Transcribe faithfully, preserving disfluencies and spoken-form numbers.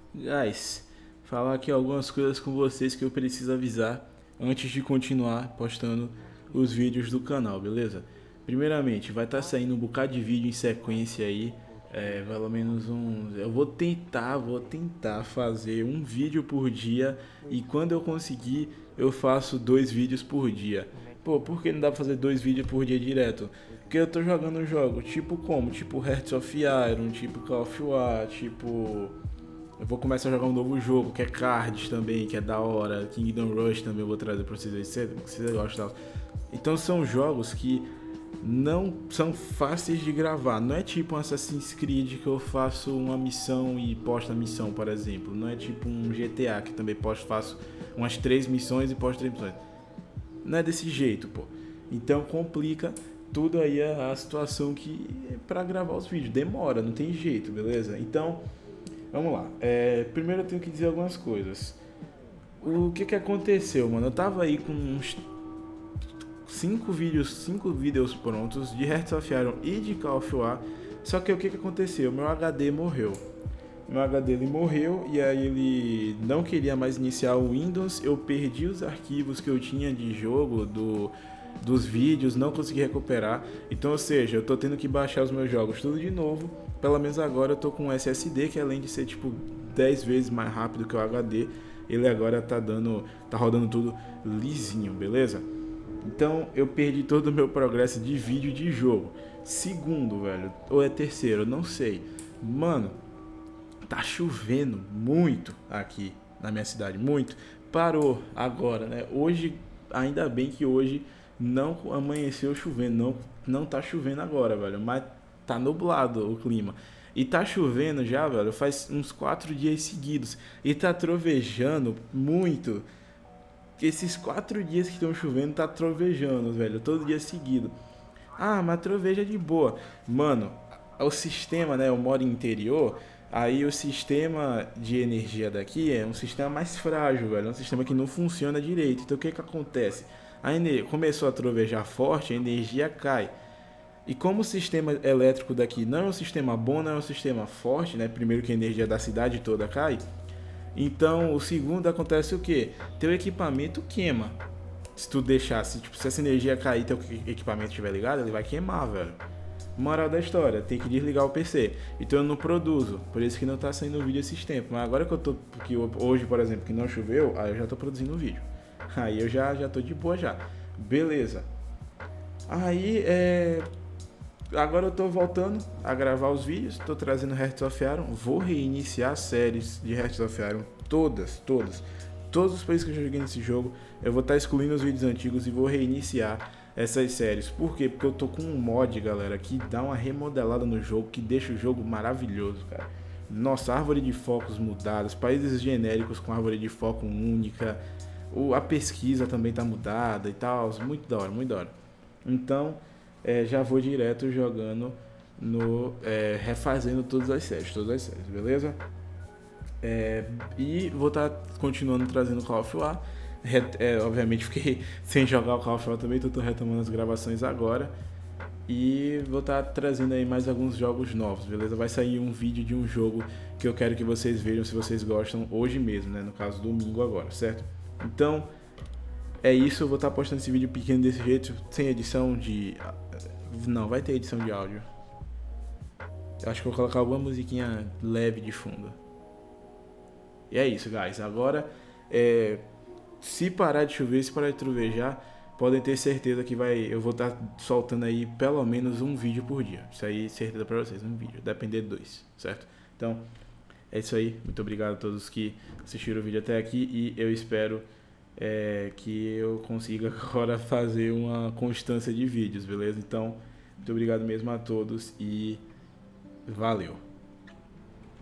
Guys, falar aqui algumas coisas com vocês que eu preciso avisar antes de continuar postando os vídeos do canal, beleza? Primeiramente, vai estar saindo um bocado de vídeo em sequência aí, é, pelo menos um... Eu vou tentar, vou tentar fazer um vídeo por dia e quando eu conseguir, eu faço dois vídeos por dia. Pô, por que não dá pra fazer dois vídeos por dia direto? Porque eu tô jogando um jogo tipo como? Tipo Hearts of Iron, tipo Call of War, tipo... Eu vou começar a jogar um novo jogo, que é Cards também, que é da hora. Kingdom Rush também eu vou trazer pra vocês, se vocês gostam. Então são jogos que não são fáceis de gravar. Não é tipo um Assassin's Creed que eu faço uma missão e posto a missão, por exemplo. Não é tipo um G T A que também posto, faço umas três missões e posto três missões. Não é desse jeito, pô. Então complica tudo aí a, a situação que é pra gravar os vídeos. Demora, não tem jeito, beleza? Então... Vamos lá. É, primeiro eu tenho que dizer algumas coisas. O que que aconteceu, mano? Eu tava aí com uns cinco vídeos, cinco vídeos prontos de Hearts of Iron e de Call of War. Só que o que que aconteceu? Meu H D morreu. Meu H D ele morreu e aí ele não queria mais iniciar o Windows. Eu perdi os arquivos que eu tinha de jogo do dos vídeos, não consegui recuperar. Então, ou seja, eu tô tendo que baixar os meus jogos tudo de novo. Pelo menos agora eu tô com um S S D que além de ser tipo dez vezes mais rápido que o H D, ele agora tá dando, tá rodando tudo lisinho, beleza? Então eu perdi todo o meu progresso de vídeo de jogo. Segundo, velho, ou é terceiro, não sei. Mano, tá chovendo muito aqui na minha cidade, muito. Parou agora, né? Hoje, ainda bem que hoje não amanheceu chovendo, não, não tá chovendo agora, velho, mas tá nublado o clima. E tá chovendo já, velho, faz uns quatro dias seguidos. E tá trovejando muito. Esses quatro dias que estão chovendo, tá trovejando, velho, todo dia seguido. Ah, mas troveja de boa. Mano, o sistema, né, eu moro em interior, aí o sistema de energia daqui é um sistema mais frágil, velho, é um sistema que não funciona direito. Então o que que acontece? A ener... Começou a trovejar forte, a energia cai. E como o sistema elétrico daqui não é um sistema bom, não é um sistema forte, né? Primeiro que a energia da cidade toda cai. Então, o segundo acontece o quê? Teu equipamento queima. Se tu deixar, se, tipo, se essa energia cair e teu equipamento estiver ligado, ele vai queimar, velho. Moral da história, tem que desligar o P C. Então eu não produzo, por isso que não tá saindo vídeo esses tempos. Mas agora que eu tô, que hoje, por exemplo, que não choveu, aí eu já tô produzindo vídeo. Aí eu já, já tô de boa já. Beleza. Aí, é... Agora eu tô voltando a gravar os vídeos, tô trazendo Hearts of Iron, vou reiniciar as séries de Hearts of Iron, todas, todas. Todos os países que eu já joguei nesse jogo, eu vou estar tá excluindo os vídeos antigos e vou reiniciar essas séries. Por quê? Porque eu tô com um mod, galera, que dá uma remodelada no jogo, que deixa o jogo maravilhoso, cara. Nossa, árvore de focos mudadas, países genéricos com árvore de foco única, a pesquisa também tá mudada e tal, muito da hora, muito da hora. Então... É, já vou direto jogando no é, refazendo todas as séries, todas as séries, beleza? É, e vou estar tá continuando trazendo Call of War. É, obviamente fiquei sem jogar o Call of War também, estou retomando as gravações agora. E vou estar tá trazendo aí mais alguns jogos novos, beleza? Vai sair um vídeo de um jogo que eu quero que vocês vejam se vocês gostam hoje mesmo, né? No caso, domingo agora, certo? Então, é isso, eu vou estar tá postando esse vídeo pequeno desse jeito, sem edição de... Não, vai ter edição de áudio. Eu acho que vou colocar alguma musiquinha leve de fundo. E é isso, guys. Agora, é... se parar de chover, se parar de trovejar, podem ter certeza que vai... eu vou estar tá soltando aí pelo menos um vídeo por dia. Isso aí, certeza pra vocês, um vídeo. Depender de dois, certo? Então, é isso aí. Muito obrigado a todos que assistiram o vídeo até aqui e eu espero... É, que eu consiga agora fazer uma constância de vídeos, beleza? Então, muito obrigado mesmo a todos e valeu!